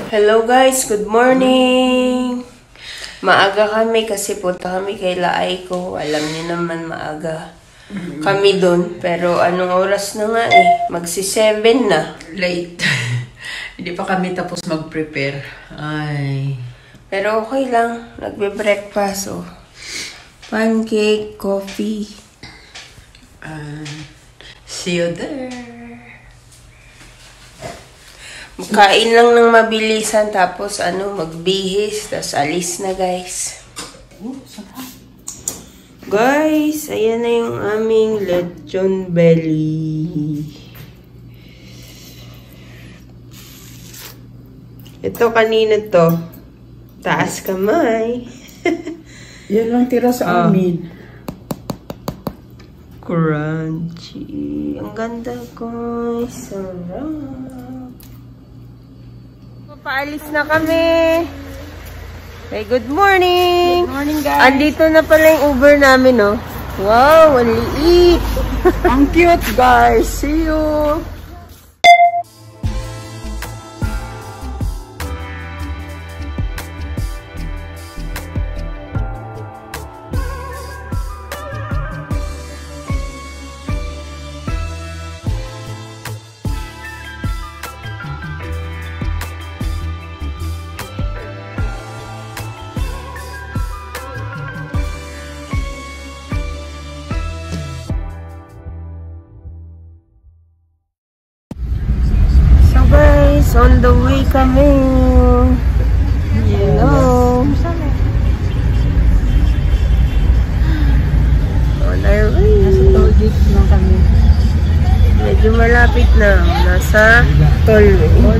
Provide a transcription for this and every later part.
Hello guys, good morning! Maaga kami kasi punta kami kay Laiko. Alam niyo naman maaga kami doon. Pero anong oras na nga eh? Magsi-7 na. Late. Hindi pa kami tapos mag-prepare. Ay. Pero okay lang. Nagbe-breakfast oh. Pancake, coffee. See you there. Kain lang ng mabilisan tapos magbihis. Tapos alis na guys. Guys, ayan na yung aming lechon belly. Ito kanina to. Taas kamay. Yan lang tira sa amin. Crunchy. Ang ganda guys. Sarap. Paalis na kami. Hey, good morning. Good morning, guys. Andito na pala yung Uber namin, oh. Wow, ang liit. Ang cute, guys. See you. On the way kami. Hello. On our way. Nasa tollgate na kami. Medyo malapit na. Nasa tollway.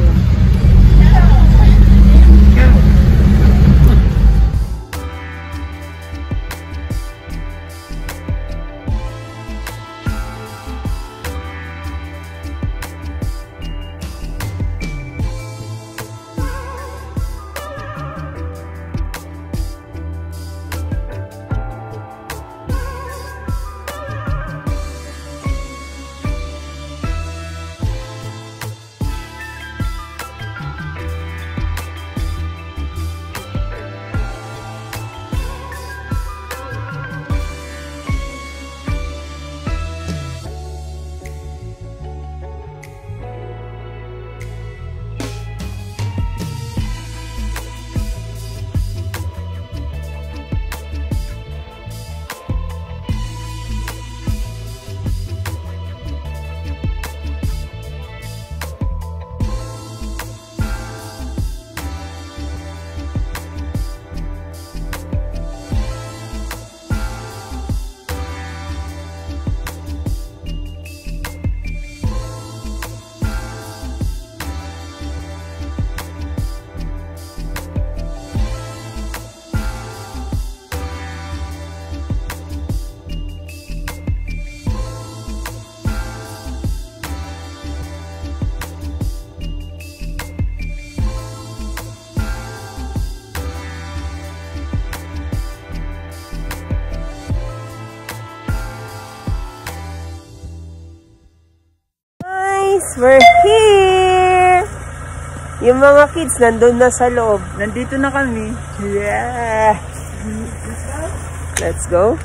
We're here! Yung mga kids nandun na sa loob. Nandito na kami. Yeah! Let's go.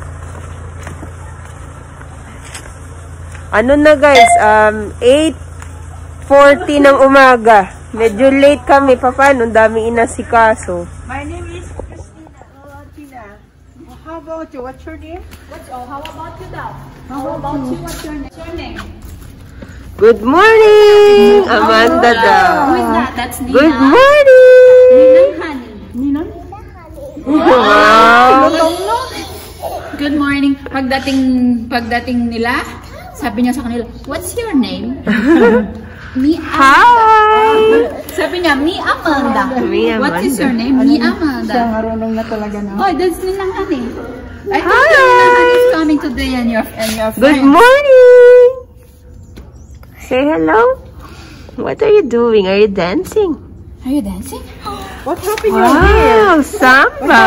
Ano na guys? 8:40 ng umaga. Medyo late kami. Paano? Ang daming inasikaso. My name is Christina. Tina. How about you? What's your name? How about you daw? How about you? What's your name? What's your name? Good morning! Amanda daw. Who is that? That's Nina. Good morning! Ninang Honey. Ninang? Wow! Good morning. Pagdating nila, sabi niya sa kanila, what's your name? Me Amanda. Sabi niya, me Amanda. Me Amanda. What is your name? Me Amanda. Siya marunong na talaga na. Oh, that's Ninang Honey. I think Ninang Honey is coming today and your friends. Good morning! Say hello. What are you doing? Are you dancing? Are you dancing? What happened to your hair? Wow, samba!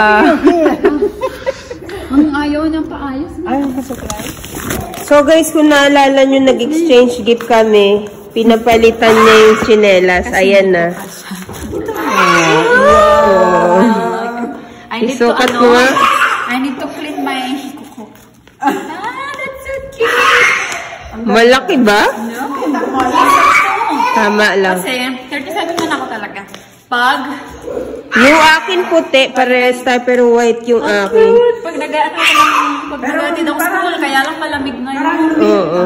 Ang ayaw ng paayos. Ayaw ka surprise? So guys, kung naalala nyo, nag-exchange gift kami. pinapalitan niya yung tsinelas. Ayan na. Isukat mo nga. I need to clean my kuko. That's so cute. Malaki ba? No. Tama lang. Kasi 37 man ako talaga. Pag Yung akin puti, parehas tayo, pero white yung akin. pag nag-aatid ako sa school, kaya lang malamig ngayon. Oo.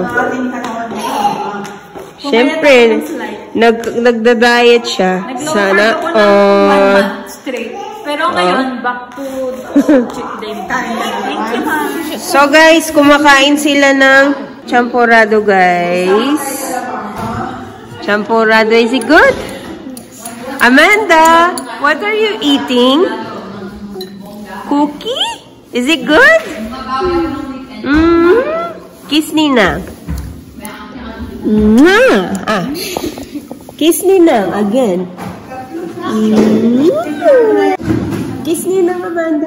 Siyempre, nagda-diet siya. Sana Nag-low carb ako ng 1 month straight. Pero ngayon, back to cheat day. Thank you, ma'am. So guys, kumakain sila ng champurrado, guys. Champurrado, is it good? Amanda, what are you eating? Cookie? Is it good? Kiss Nina. Ah. Kiss Nina again. Kiss Nina, Amanda.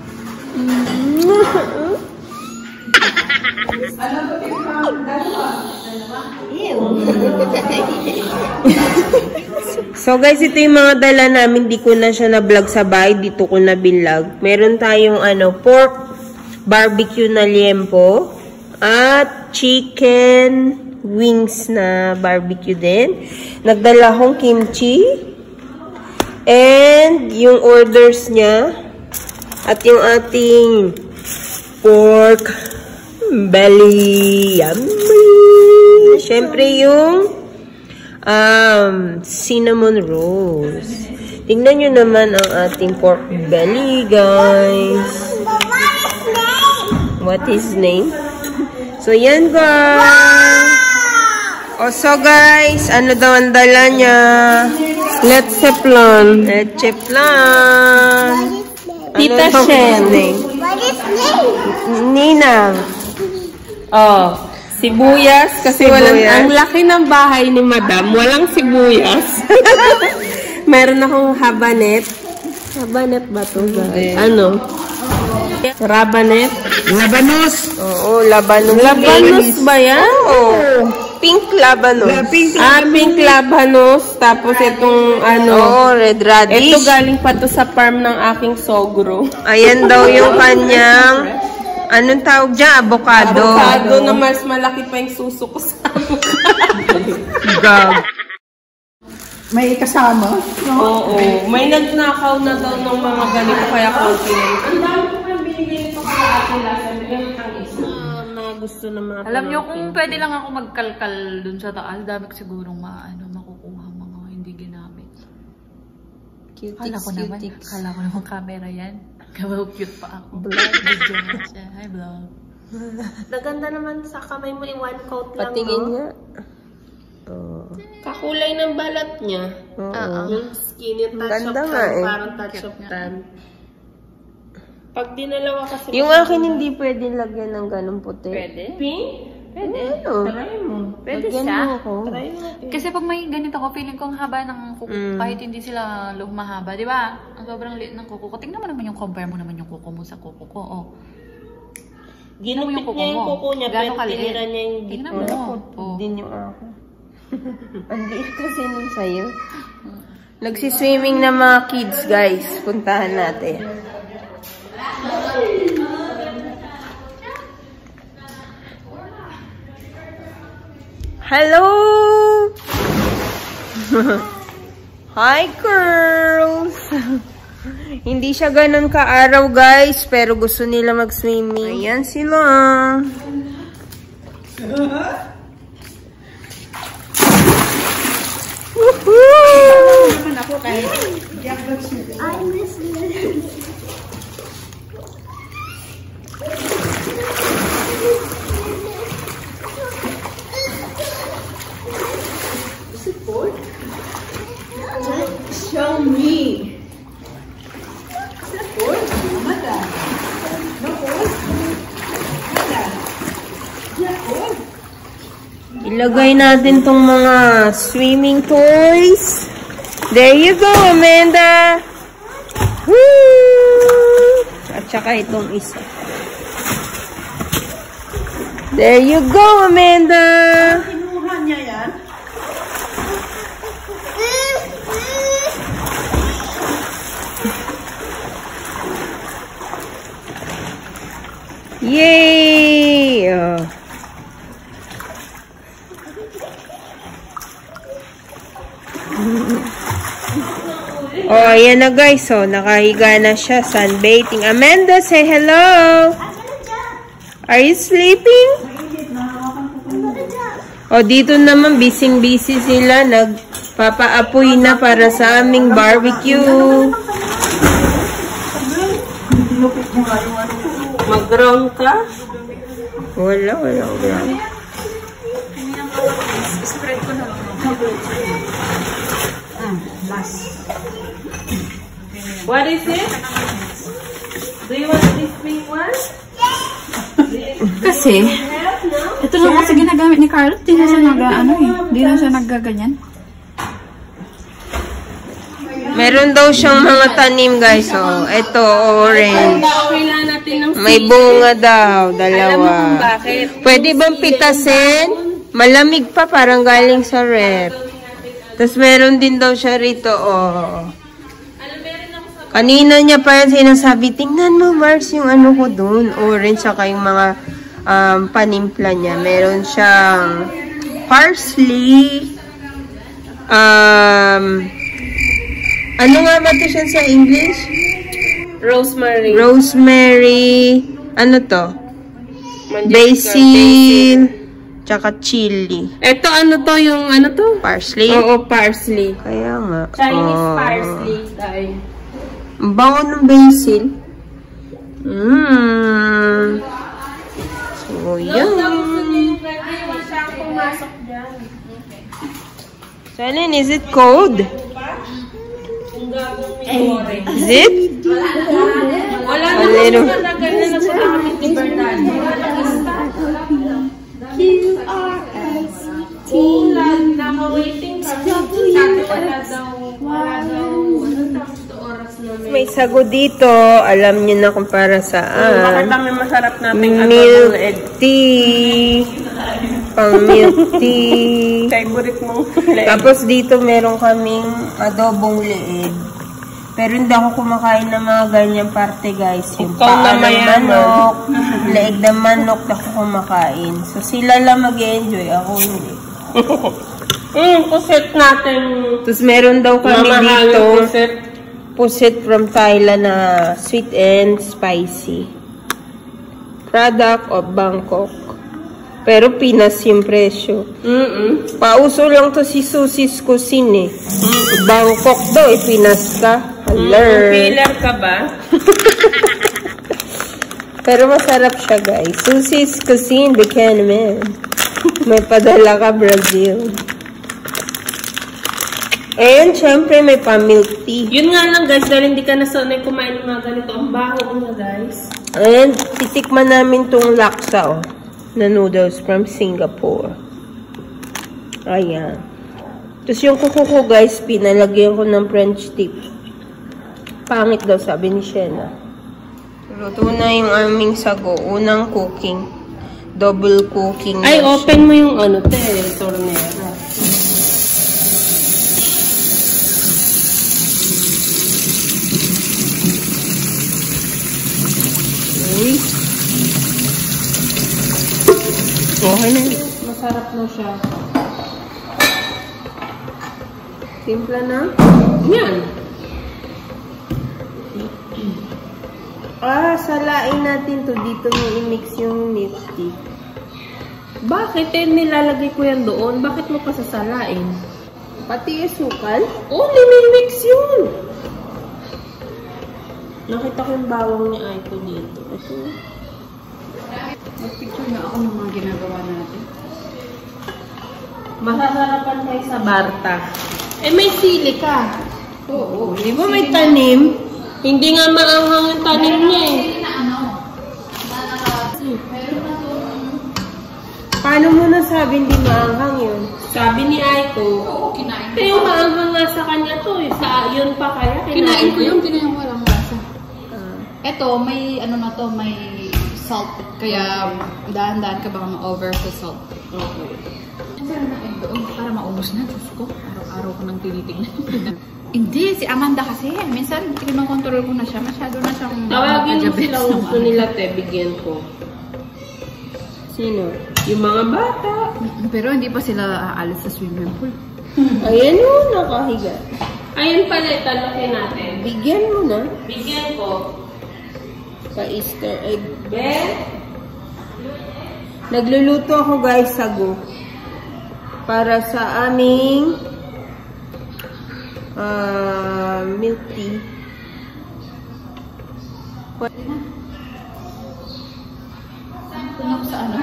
So guys, ito yung mga dala namin. Di ko na siya na-vlog sa bahay. Dito ko na binlog. Meron tayong pork barbecue na liempo. At chicken wings na barbecue din. Nagdala akong kimchi. And yung orders niya. At yung ating pork belly. Yummy! Siyempre yung cinnamon rolls. Tingnan nyo naman ang ating pork belly, guys. What is name? So, yan, guys. So, guys, ano daw ang dala niya? Leche flan. Leche flan. Tita Shen. What is name? Nina. Oh. Sibuyas, kasi ang laki ng bahay ni Madam, walang sibuyas. Meron akong habanet. Habanet ba ito? Ano? Rabanet? Labanos! Oo, labanos. Labanos ba yan? Oo. Pink labanos. Pink labanos. Tapos itong red radish. Ito galing pa to sa farm ng aking sogro. Ayan daw yung kanyang anong tawag dyan? Avocado. Avocado na mas malaki pa yung suso ko sa avocado. Gag. May kasama? Oo. May nagnakaw na daw ng mga ganito kaya confident. Ang dami ko pang binigay ito sa atin last time. Ang isa na gusto ng mga Alam nyo, kung pwede lang ako magkalkal dun sa taas, dami ko sigurong makukuha mga hindi ginamit. Kala ko naman camera yan. Cute pa ako. Vlog. Hi, vlog. Naganda naman sa kamay mo yung one coat lang. Patingin niya. Kakulay ng balat niya. Yung skin, yung touch of tan. Parang touch of tan. Pag dinalawa kasi... Yung akin hindi pwede lagyan ng ganun puti. Pwede? Pink? Pwede. Try mo. Pwede siya. Try mo. Kasi pag may ganito ko, feeling ko ang haba ng kuko, kahit hindi sila lumahaba, di ba? Ang sobrang liit ng kuko ko. Tingnan mo naman yung compare mo naman yung kuko mo sa kuko ko. Oh. Ginupit niya yung kuko niya, pero tinira niya yung tingnan mo. Din yung ako. Ang liit kasi nun sa'yo. Nagsiswimming na mga kids, guys. Puntahan natin. Hello! Hi, girls! Hindi siya ganun ka-araw, guys, pero gusto nila mag-swimming. Ayan sila. Woohoo! I miss you. Show me! Ilagay natin tong mga swimming toys. There you go, Amanda! Woo! At saka itong isa. There you go, Amanda! Kinuha niya yan? Yay! Oh. Oh, ayan na guys. So, nakahiga na siya. Sunbathing. Amanda, say hello! Are you sleeping? Oh, dito naman, busy-busy sila. Nagpapaapoy na para sa aming barbecue. Mag-ground ka? Wala ground. Spread ko na lang. What is it? Do you want this pink one? Kasi, ito lang kasi ginagamit ni Carlos. Di na siya Di na siya naggaganyan. Meron daw siyang mga tanim, guys. Oh, ito, orange. May bunga daw, dalawa. Pwede bang pitasin? Malamig pa, parang galing sa rep. Tapos meron din daw siya rito, oh. Kanina niya pa yan sinasabi, tingnan mo, Mars, yung ano ko dun. Orange, saka yung mga panimpla niya. Meron siyang parsley. Ano nga ba ito siya sa English? Rosemary. Rosemary. Ano to? Basil. Tsaka chili. Ito ano to? Yung ano to? Parsley? Oo, parsley. Kaya nga. Chinese parsley. Ang bango ng basil. So, yan. Shalyn, is it cold? Is it? Wala na little. May sago dito. Alam niyo na kung para saan. Bakit kami masarap natin milk tea. Pang milk tea. Favorite mo. Tapos dito meron kaming adobong leeg. Pero hindi ako kumakain ng mga ganyang parte, guys. Yung paa ng manok, leeg ng manok, ako kumakain. So sila lang mag-enjoy, ako hindi. Pusit natin. Tapos meron daw kami dito. Pusit from Thailand na sweet and spicy. Product of Bangkok. Pero Pinas yung presyo. Pauso lang to si Susie's Cuisine eh. Bangkok daw, Pinas ka. Filler ka ba? Pero masarap siya, guys. Susie's Cuisine, Buchanan. May padala ka, Brazil. And, syempre, may pa-milk tea. Yun nga lang, guys, dahil hindi ka nasanay kumain ng mga ganito. Ang baho mo, guys. And, titikman namin tong laksa, oh, na noodles from Singapore. Ayan. Tapos yung kuko ko, guys, pinalagyan ko ng French tip. Pangit daw, sabi ni Shena. Luto na yung aming sago. Unang cooking. Double cooking. Ay, open mo yung ano, tornera. Uy. Okay na. Masarap na siya. Simple na? Yan. Salain natin to. Dito mo i-mix yung milk tea. Bakit? Nilalagay ko yan doon. Bakit mo pa sasalain? Pati sukal? Oh, nimimix yun. Nakita ko yung bawang ni Aiko dito. Ito. Mag-picture na ako ng mga ginagawa natin. Masasarapan kayo sa Barta. Eh, may sili ka. Oo. Di ba may tanim? Hindi nga maanghang yung tanim niya eh. Paano mo nasabi hindi maanghang yun? Sabi ni Aiko, Kinain ko. yung maanghang nga sa kanya to eh. Sa yun pa kaya. Kinain ko yung walang lasa. Eto, may ano na to, may salt. Kaya dahan-dahan ka baka ma-over sa salt. Okay. Para maubos na, Diyos ko. Araw-araw ko nang tinitignan. Hindi, si Amanda kasi. Minsan, kinokontrol ko na siya. Masyado na siyang... Tawagin mo sila gusto nila te, bigyan ko. Sino? Yung mga bata. Pero hindi pa sila aalis sa swimming pool. Ayan o, nakahiga. Ayan pala, talokin natin. Bigyan mo na. Bigyan ko. Pa-Easter egg. Ben? Nagluluto ako guys, sago. Para sa aming milk tea. Tunog sa ano?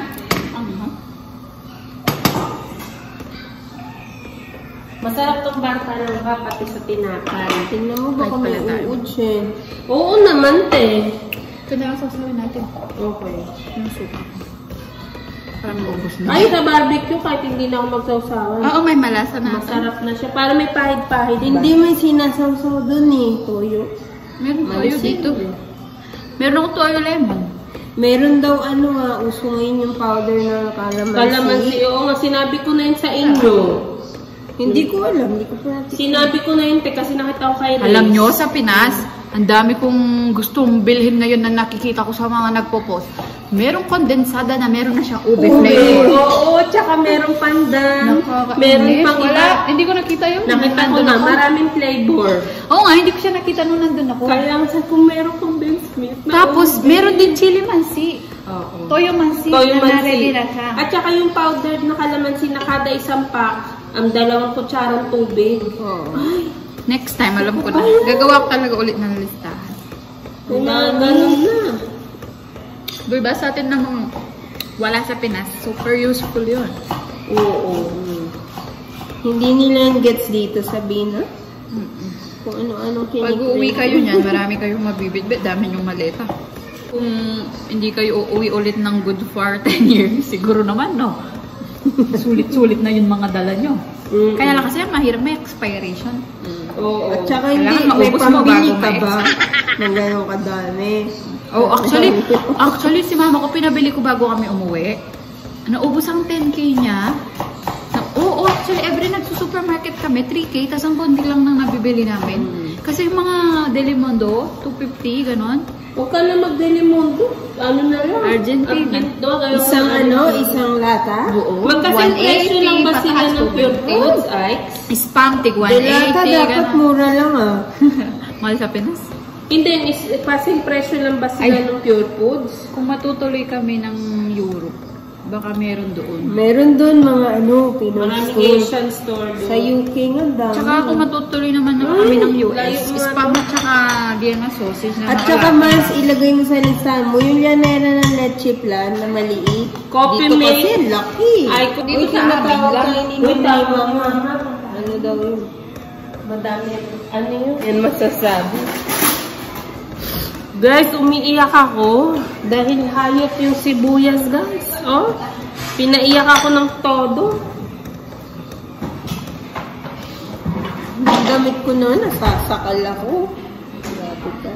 Masarap tong bata ng pati sa tinapay. Tingnan mo baka may Kahit pala tayo. uod siya. Oo naman, te. Ito na lang sasawin natin. Okay. Yung soup. Para maubos na. Ay, sa barbecue, kahit hindi na ako magsawsawan. Oo, may malasa na. Masarap na siya. Para may pahid-pahid ba? Hindi may sinasawsaw dun eh. Toyo. Meron toyo dito. Meron ako toyo lemon. Meron daw uso ngayon yung powder ng calamansi. Calamansi, oo nga. Sinabi ko na yun sa inyo. Hindi ko alam. Hindi ko pa natin. Sinabi ko na yun, te, kasi nakita ko kay Reyes. Alam nyo, sa Pinas, ang dami kong gustong bilhin ngayon na nakikita ko sa mga nagpo-post. Merong kondensada na meron na siyang ube flavor. Oo, tsaka merong pandan. Meron pang iba. Hindi ko nakita yun. Nakita ko na, maraming flavor. Oo nga, hindi ko siya nakita nung nandun ako. Kaya sa kung merong condensed milk. Tapos, meron din chili mansi. Oo. Toyo mansi. Toyo na mansi. na-ready na siya. At saka yung powdered na calamansi na kada isang pack, ang 2 kutsarang tubig. Ay, Next time, alam ko na. Gagawa ko talaga ulit ng listahan. ganun na. Diba sa atin namang wala sa Pinas, super useful yun. Oo. Hindi nila yung gets dito, sabihin na. Kung ano-ano Pag uuwi kayo niyan, marami kayong mabibitbit, dami yung maleta. Kung hindi kayo uuwi ulit ng good for 10 years, siguro naman, no? Sulit-sulit na yung mga dala nyo. Kaya lang kasi mahirap may expiration. Oo. At saka hindi, Kailangan may maubos mo pambili bago ka ma-ex. ba ng gano'ng kadami? Oh, actually si mama ko pinabili ko bago kami umuwi. Naubos ang 10K niya. Actually every nagsusupermarket kami, 3K, tas ang konti lang nang nabibili namin. Kasi yung mga Delimundo, 250, ganon. Huwag ka na mag-Delimundo. Ano na lang? Argentina. Isang lata? Oo. Magkasing 180, presyo lang ba sila pataas ng Pure 250? Foods, ay? Spam, tig 180, Delata dapat ganon. mura lang Mahal sa Pinas. Hindi, kasing presyo lang ba sila ng Pure Foods? Kung matutuloy kami ng Europe, baka meron doon. Meron doon mga Pinoy Maraming store. Asian store doon. Sa UK nga dami. Tsaka kung matutuloy naman na kami ng US, layo nga spam at tsaka Vienna sausage na At saka mas ilagay mo sa listahan mo yung llanera ng leche plan na maliit. Coffee Dito milk. kasi laki. Ay, Dito sa amin lang. Ano daw yun? Madami. Ano yun? Yan masasabi. Guys, umiiyak ako dahil hayop yung sibuyas, guys. Oh, pinaiyak ako ng todo. Ang gamit ko na, nasasakal ako. Grabe ka.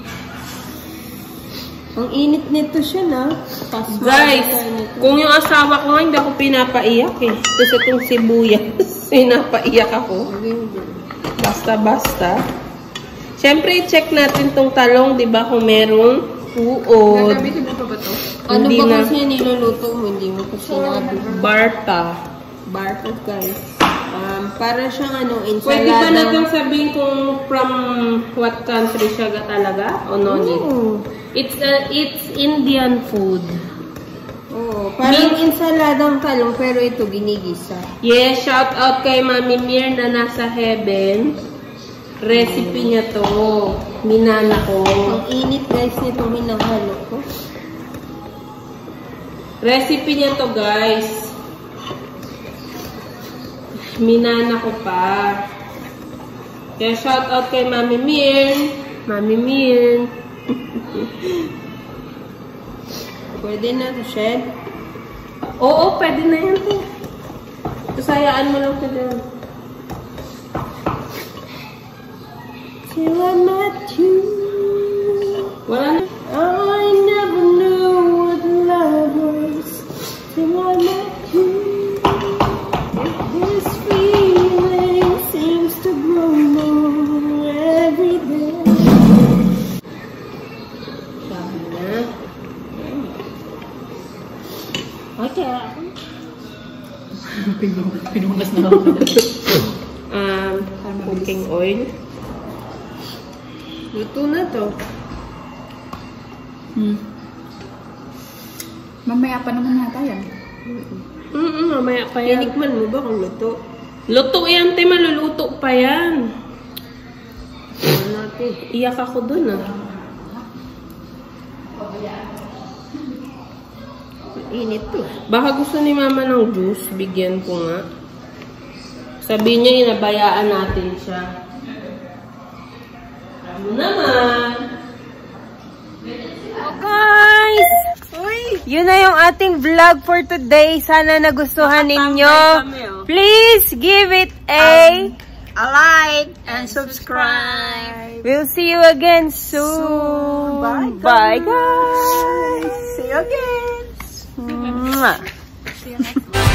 Ang init nito siya na. Guys, kung yung asawa ko nga, hindi ako pinapaiyak eh. Kasi itong sibuyas, pinapaiyak ako. Basta-basta. Siyempre, i-check natin tong talong, di ba, kung merong uod. Gagamitin mo pa ba ito? Ano Hindi ba na. kasi niluluto mo? Hindi mo pa sinabi. Barta. Barcode, guys. Para siyang ensalada. Pwede ba natin sabihin kung from what country siya talaga? O no need? Oo. It's Indian food. Oo. Parang ensaladang talong, pero ito ginigisa. Yes, shout out kay Mami Mir na nasa heaven. Recipe niya to. Minana ko. Ang init, guys, nitong hinahalo ko. Recipe niya to, guys. Minana ko pa. Kaya shout out kay Mami Mir. Mami Mir. Pwede na to, Chef. Oo, pwede na yan to. Kasayaan mo lang to dyan. Till I met you, Wala na. I never knew what love was. Till I met you, this feeling seems to grow more every day. Sabi na. Pinunas na ako. Cooking oil. Luto na to. Mamaya pa naman nata yan. Mamaya pa yan. Tinikman mo ba kung luto? Luto yan, te. Maluluto pa yan. Natin. Iyak ako dun, Init to. Baka gusto ni mama ng juice. Bigyan ko nga. Sabi niya, inabayaan natin siya. Ano naman? Guys! Yun na yung ating vlog for today. Sana nagustuhan ninyo. Please give it a like and subscribe. We'll see you again soon. Bye guys. See you again. Mwah. See you next time.